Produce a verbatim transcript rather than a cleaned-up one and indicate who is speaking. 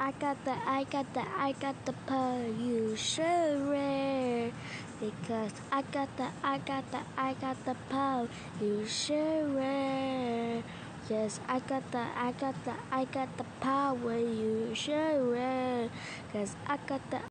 Speaker 1: I got the, I got the, I got the power. You should rare. Because I got the, I got the, I got the power. You should rare. Yes, I got the, I got the, I got the power. You should rare. Cause I got the